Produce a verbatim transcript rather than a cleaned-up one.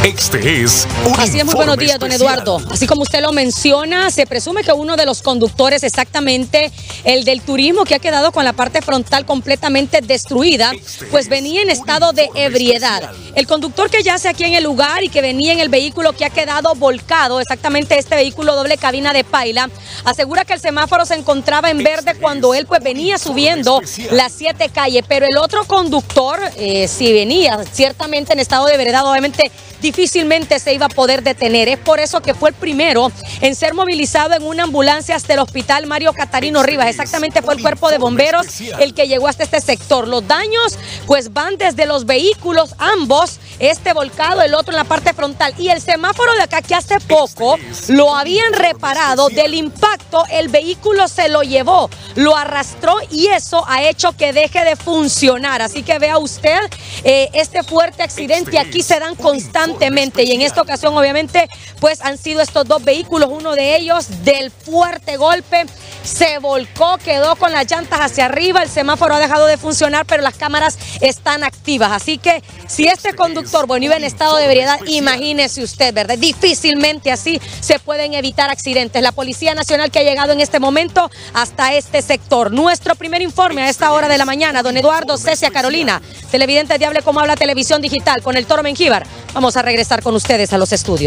Este es un Así es, muy buenos días, don especial. Eduardo. Así como usted lo menciona, se presume que uno de los conductores, exactamente el del turismo, que ha quedado con la parte frontal completamente destruida, pues venía en estado de ebriedad. El conductor que yace aquí en el lugar y que venía en el vehículo que ha quedado volcado, exactamente este vehículo doble cabina de paila, asegura que el semáforo se encontraba en verde cuando él pues venía subiendo las siete calles, pero el otro conductor, eh, si venía ciertamente en estado de ebriedad, obviamente difícilmente se iba a poder detener. Es por eso que fue el primero en ser movilizado en una ambulancia hasta el hospital Mario Catarino Rivas. Exactamente fue el cuerpo de bomberos el que llegó hasta este sector. Los daños pues van desde los vehículos, ambos, este volcado, el otro en la parte frontal, y el semáforo de acá que hace poco lo habían reparado. Del impacto el vehículo se lo llevó, lo arrastró y eso ha hecho que deje de funcionar. Así que vea usted eh, este fuerte accidente. Aquí se dan constantemente y en esta ocasión obviamente pues han sido estos dos vehículos. Uno de ellos del fuerte golpe se volcó, quedó con las llantas hacia arriba, el semáforo ha dejado de funcionar, pero las cámaras están activas. Así que si este conductor, bueno, iba en estado de ebriedad, imagínese usted, ¿verdad? Difícilmente así se pueden evitar accidentes. La Policía Nacional que ha llegado en este momento hasta este sector. Nuestro primer informe a esta hora de la mañana, don Eduardo, Cecia, Carolina, televidentes de Hable Como Habla Televisión Digital, con el Toro Mengíbar. Vamos a regresar con ustedes a los estudios.